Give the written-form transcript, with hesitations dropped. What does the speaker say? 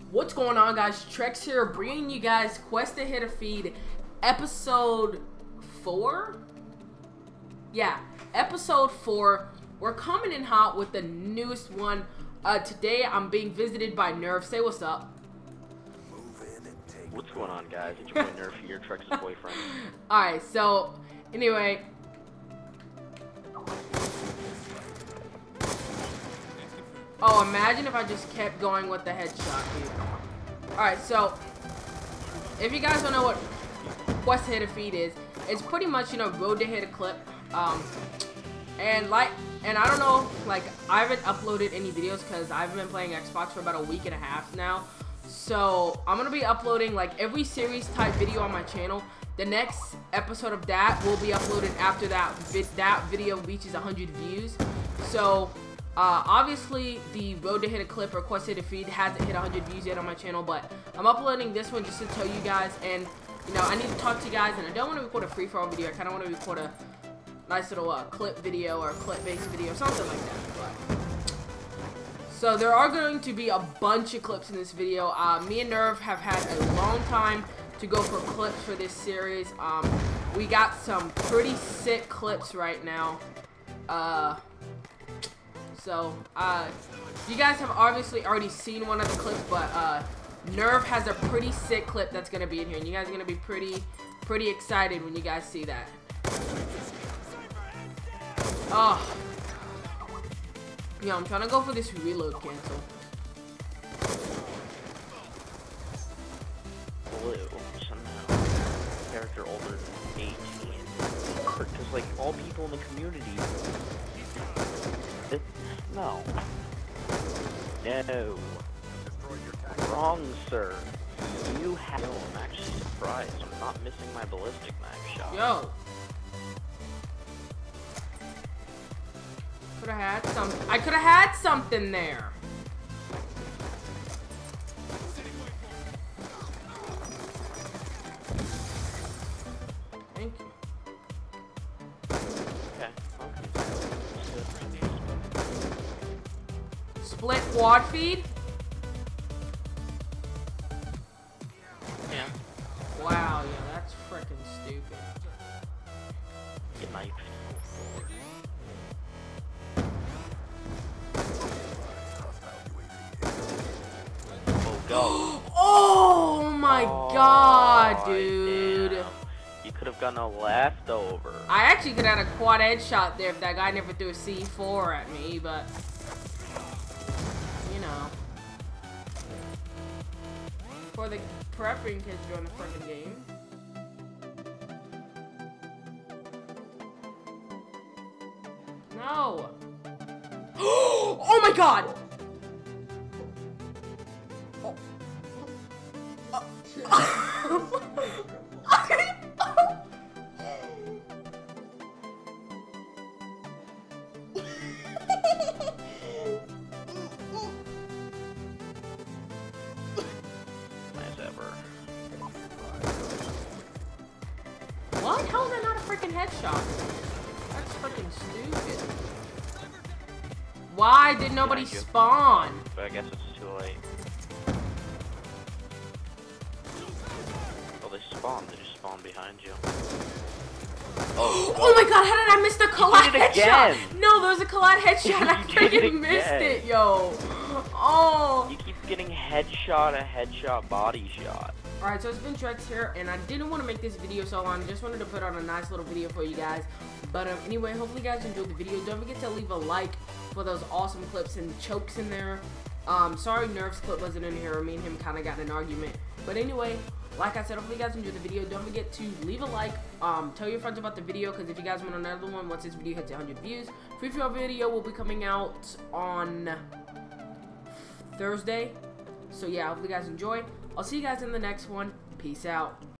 What's going on, guys? Trex here, bringing you guys Quest to Hit a Feed episode 4. Yeah, episode 4. We're coming in hot with the newest one. Today I'm being visited by Nerf. Say what's up. What's going on, guys? It's your boy Nerf here, Trex's boyfriend. Alright, so anyway, oh, imagine if I just kept going with the headshot, dude. Alright, so if you guys don't know what Quest to Hit a Feed is, it's pretty much, you know, road to hit a clip. And I don't know, like, I haven't uploaded any videos because I've been playing Xbox for about a week and a half now. So I'm gonna be uploading like every series type video on my channel. The next episode of that will be uploaded after that video reaches 100 views. So obviously the road to hit a clip or Quest to Hit a Feed hasn't hit 100 views yet on my channel, but I'm uploading this one just to tell you guys. And you know, I need to talk to you guys, and I don't want to record a free-for-all video. I kind of want to record a nice little clip video or clip-based video, something like that. But so there are going to be a bunch of clips in this video. Me and Nerf have had a long time to go for clips for this series. We got some pretty sick clips right now. You guys have obviously already seen one of the clips, but Nerf has a pretty sick clip that's gonna be in here, and you guys are gonna be pretty excited when you guys see that. Oh. Yeah, I'm trying to go for this reload cancel. Blue, somehow, character older than 18. Because, like, all people in the community... No. No. Wrong, sir. You have... No, I'm actually surprised. I'm not missing my ballistic mag shot. Yo. Could have had something. I could have had something there. Thank you. Okay. Split quad feed? Yeah. Wow, yeah, that's freaking stupid. Get knifed. Go. Oh my god, dude. Damn. You could have gotten a leftover. I actually could have had a quad headshot there if that guy never threw a C4 at me, but you know. For the prepping kids during the freaking game. No. Oh my god! Nice ever. What? How is that not a freaking headshot? That's freaking stupid. Why did nobody spawn? But I guess it's too late. Oh, they spawned. They just spawned behind you. Oh my god, how did I miss the collide headshot? Again. No, there was a collide headshot. I You did it freaking missed again. it, yo. Oh. You keep getting headshot, body shot. Alright, so it's been Trex here, and I didn't want to make this video so long. Just wanted to put on a nice little video for you guys. But anyway, hopefully you guys enjoyed the video. Don't forget to leave a like for those awesome clips and chokes in there. Sorry Nerf's clip wasn't in here. Me and him kind of got in an argument. But anyway, like I said, hopefully you guys enjoyed the video. Don't forget to leave a like. Tell your friends about the video, because if you guys want another one, once this video hits 100 views, free-for-all video will be coming out on Thursday. So yeah, hopefully you guys enjoy. I'll see you guys in the next one. Peace out.